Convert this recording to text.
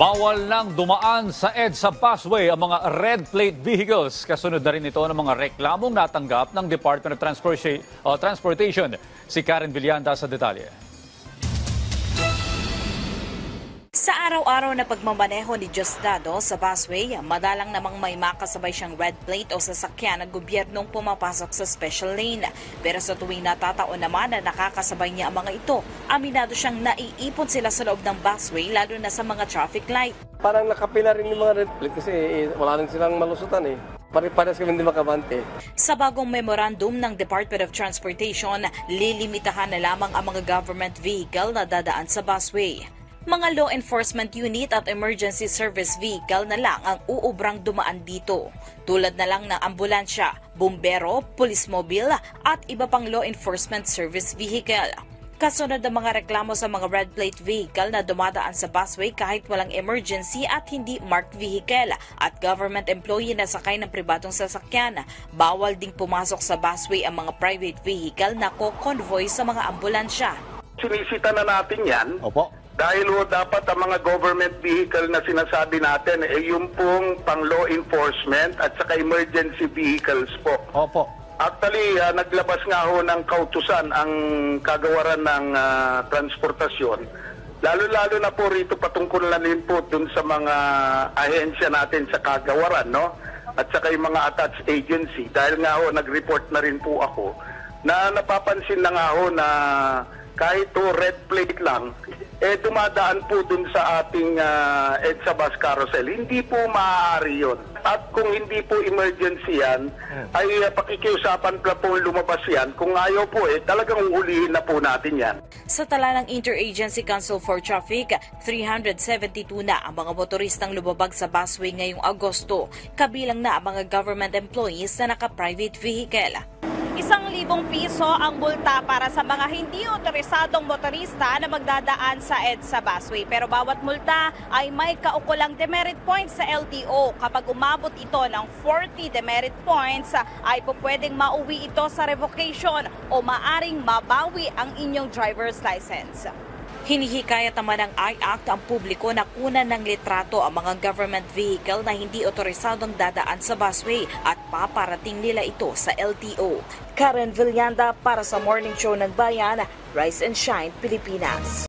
Bawal nang dumaan sa EDSA busway ang mga red plate vehicles. Kasunod na rin ito ng mga reklamong natanggap ng Department of Transportation. Si Karen Villanda sa detalye. Sa araw-araw na pagmamaneho ni Diosdado sa busway, madalang namang may makasabay siyang red plate o sasakyan ng gobyernong pumapasok sa special lane. Pero sa tuwing natataon naman na nakakasabay niya ang mga ito, aminado siyang naiipon sila sa loob ng busway lalo na sa mga traffic light. Parang nakapila rin yung mga red plate kasi wala rin silang malusutan eh. Pare-pares kami hindi makabante. Sa bagong memorandum ng Department of Transportation, lilimitahan na lamang ang mga government vehicle na dadaan sa busway. Mga law enforcement unit at emergency service vehicle na lang ang uubrang dumaan dito. Tulad na lang ng ambulansya, bumbero, police mobile at iba pang law enforcement service vehicle. Kasunod ng mga reklamo sa mga red plate vehicle na dumadaan sa busway kahit walang emergency at hindi marked vehicle at government employee na sakay ng pribadong sasakyan. Bawal ding pumasok sa busway ang mga private vehicle na ko-convoy sa mga ambulansya. Sinisita na natin yan. Opo. Dahil dapat ang mga government vehicle na sinasabi natin, yung pong pang law enforcement at saka emergency vehicles po. Opo. Actually, naglabas nga ho ng kautusan ang kagawaran ng transportasyon. Lalo-lalo na po rito patungkol na rin po dun sa mga ahensya natin sa kagawaran, no? At saka yung mga attached agency. Dahil nga ho, nag-report na rin po ako na napapansin na nga ho na kahit red plate lang, dumadaan po dun sa ating EDSA bus carousel. Hindi po maaari yun. At kung hindi po emergency yan, ay pakikiusapan pa po lumabas yan. Kung ayaw po, talagang uhulihin na po natin yan. Sa tala ng Interagency Council for Traffic, 372 na ang mga motoristang lumabag sa busway ngayong Agosto. Kabilang na ang mga government employees na naka-private vehicle. 1,000 piso ang multa para sa mga hindi otorisadong motorista na magdadaan sa EDSA busway. Pero bawat multa ay may kaukulang demerit points sa LTO. Kapag umabot ito ng 40 demerit points, ay pwedeng mauwi ito sa revocation o maaring mabawi ang inyong driver's license. Hinihikayat naman ng I-Act ang publiko na kunan ng litrato ang mga government vehicle na hindi otorisadong dadaan sa busway at paparating nila ito sa LTO. Karen Villanda para sa Morning Show ng Bayan, Rise and Shine, Pilipinas.